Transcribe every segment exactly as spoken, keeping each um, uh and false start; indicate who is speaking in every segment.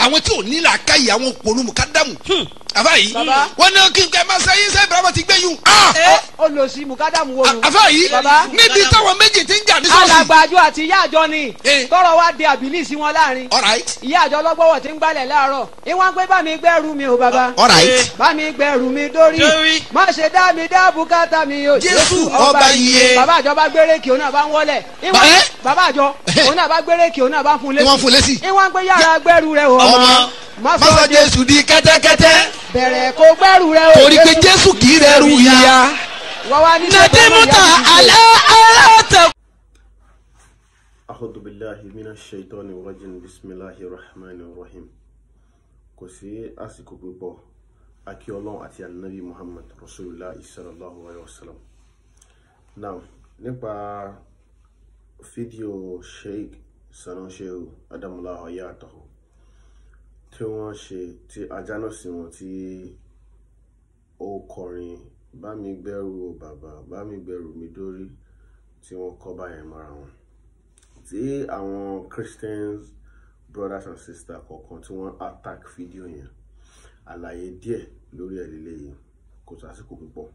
Speaker 1: àwọn tí ò ní làákàyè àwọn òpònú mùkádàmù àfáàyí wọn ní kí n kẹ máa sẹ́yìn sẹ Ibrahim ti gbé yùn.
Speaker 2: ó lọ sí mùkádàmù wo.
Speaker 1: àfáàyí níbi táwọn méjì ti ń jà ní sọ́ọ̀sì.
Speaker 2: alàgbàjọ àti ìyá àjọ ni tọrọ wa di àbílí sí wọn láàrin. ìyá àjọ lọ́gbọ́wọ́ ti ń gbálẹ̀ láàárọ̀ ìwọ̀n pé bá mi gbẹ́rù mi ò bàbá. bá mi gbẹ́rù mi dórí má ṣe dá mi dá bùkátà mi o. Jésù ọba iye. bàbá àjọ bá gbére kí òun náà bá ń wọlé. bàbá àjọ òun náà bá gbére kí òun náà bá ń fún lésì. ìwọ̀n pé yàrá gbẹ́rù rẹ ọmọ.
Speaker 1: masa Jésù di kẹ́tẹ́kẹ́tẹ́.
Speaker 2: bẹ̀rẹ̀ kó gbẹ́rù rẹ o.
Speaker 1: torí pé Jésù kì í rẹrù ìyá.
Speaker 2: nàdìmúta
Speaker 1: alẹ́ aláàtẹ̀.
Speaker 3: A'udhu billahi minash shaitani rajim. Bismillahir rahmanir rahim. Kò sí àsìkò púpọ̀ akí Ọlọ́run àti Ànábì Muhammad Rasulullah sallallahu alaihi wasallam. Now, nípa fídíò Sheikh Sannu Sheu Adamulahu Hayatahu tí wọ́n ṣe tí ajánà sí wọn tí ó kọrin bá mi gbẹ́rù bàbá bá mi gbẹ́rù mi dórí tí wọ́n kọ́ báyẹn mọ́ra wọn tí àwọn Christians brothers and sisters kọ̀ọ̀kan tí wọ́n attack fídíò yẹn àlàyé díẹ̀ lórí ẹ̀ lélẹ́yìn kò sásìkò púpọ̀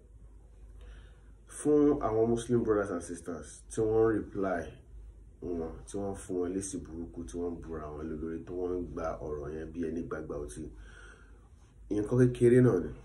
Speaker 3: fún àwọn Muslim brothers and sisters tí wọ́n reply wọn tí wọ́n fún wọn lésì burúkú tí wọ́n búra wọn lórí tí wọ́n ń gba ọ̀rọ̀ yẹn bí ẹni gbàgbà ọtí nǹkan kékeré náà ni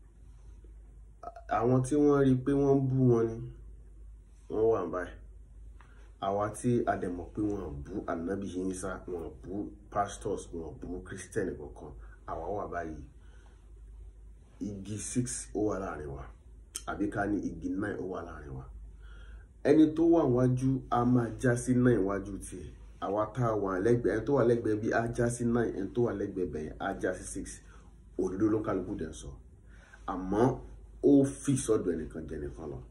Speaker 3: àwọn tí wọ́n rí pé wọ́n bú wọn ni wọ́n wà báyìí àwa tí a dẹ̀ mọ̀ pé wọ́n bú Ànábì Ìsá wọ́n bú pastors wọ́n bú Christian kankan àwa wà báyìí igi six ó wà láàrin wa àbí ká ní igi nine ó wà láàrin wa ẹni tó wà wájú a máa já sí nine wájú tiẹ̀ àwa tá a wà lẹ́gbẹ̀ẹ́ ẹni tó wà lẹ́gbẹ̀ẹ́ bí a já sí nine ẹni tó wà lẹ́gbẹ̀ẹ́ bẹ̀yẹn a já sí six òdodo ló kálukú dẹ̀ sọ àmọ́ ó fi sọ́dọ̀ ẹnìkan jẹ nìkan lọ.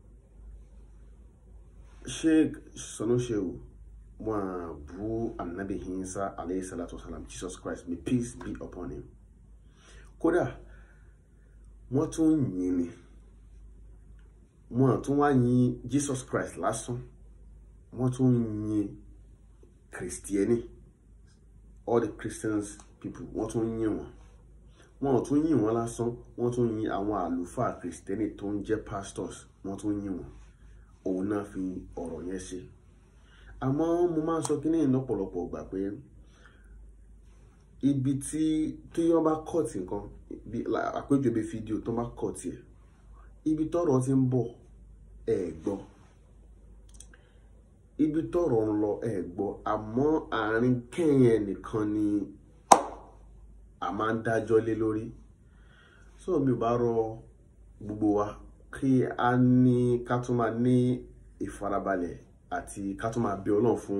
Speaker 3: Sheikh Sannu Sheu wọn bú Ànábì Ìsá alayhi salatu wasalam Jesus Christ, may peace be upon him. Kódà wọ́n tún yìn ni wọ́n tún wá yìn Jesus Christ lásán wọ́n tún yìn Christiani all the Christians people wọ́n tún yìn wọ́n wọ́n tún yìn wọ́n lásán wọ́n tún yìn àwọn àlùfáà Christiani tó ń jẹ́ pastors wọ́n tún yìn wọ́n òun náà fi ọ̀rọ̀ yẹn ṣe àmọ́ mo máa ń sọ kí ní lọ́pọ̀lọpọ̀ gbà pé ibi tí tí wọ́n bá cut nǹkan bí àpéjọ bí fídíò tó bá cut ẹ̀ ibi tọ́rọ̀ ti ń bọ̀ ẹ gbọ́ ibi tọ́rọ̀ ń lọ ẹ gbọ́ àmọ́ àárín kẹ́yìn nìkan ni a máa ń dájọ́ lé lórí so mi ò bá rọ gbogbo wa kí a ní ká tún máa ní ìfarabalẹ̀ àti ká tún máa bẹ Ọlọ́run fún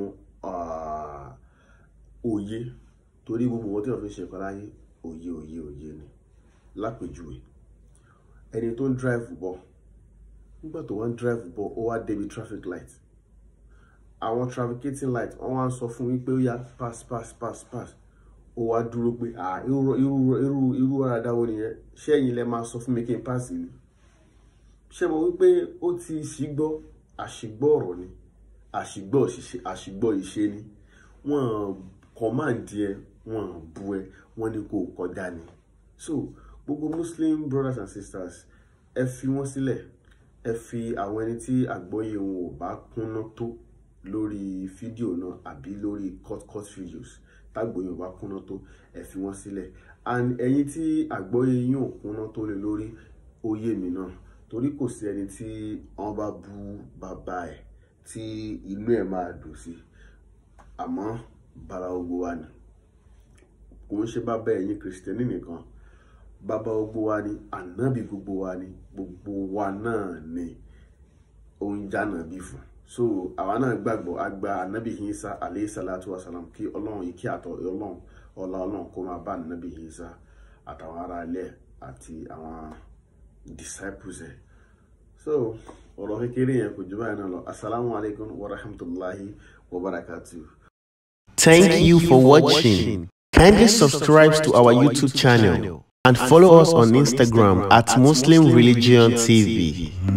Speaker 3: òye torí gbogbo wọn tí wọ́n fi ṣe nǹkan láyé òye òye òye ni lápèjúwe ẹni tó ń drive bọ̀ nígbà tó wọ́n ń drive bọ̀ ó wá débi traffic light àwọn trafficating light wọ́n wá ń sọ fún wípé ó yá pass pass pass pass ó wá dúró pé ah irú irú irú irú ara dáwọ́ nìyẹn ṣé ẹ̀yin lẹ máa sọ fún mi kí n pass ni ṣé mo wípé ó ti ṣìgbọ́ àṣìgbọ́ ọ̀rọ̀ ni àṣìgbọ́ ìṣe àṣìgbọ́ ìṣe ni wọ́n command ẹ wọ́n bú ẹ wọ́n ní kó kọjá ni so gbogbo Muslim brothers and sisters ẹ fi wọ́n sílẹ̀ ẹ fi àwọn ẹni tí àgbọ́yé wọn ò bá kúnná tó lórí fídíò náà àbí lórí cut cut videos tágbọ́yé ò bá kúnná tó ẹ fi wọ́n sílẹ̀ and ẹ̀yin tí àgbọ́yé yín ò kúnná tó lé lórí ó yé mi náà torí kò sí ẹni tí wọ́n bá bú bàbá ẹ̀ tí inú ẹ̀ máa dùn sí àmọ́ bàbá gbogbo wa ni kò ń ṣe bàbá ẹ̀yin Kristẹni nìkan bàbá gbogbo wa ni ànábì gbogbo wa ni gbogbo wa náà ni oúnjẹ ànábì fún so àwa náà gbàgbọ́ àgbà ànábì Ìsá alayhi salatu wasalam kí Ọlọ́run yìí kí àtọ̀ Ọlọ́run ọlá Ọlọ́run kó máa bá ànábì Ìsá àtàwọn ará ilé àti àwọn disciples ẹ̀ so ọ̀rọ̀ kékeré yẹn kò jù báyìí náà lọ. Assalamu alaikum wa rahmatullahi wa barakatuh.
Speaker 4: Thank you for watching. Kindly subscribe to our YouTube channel and follow us on Instagram at Muslim Religion T V.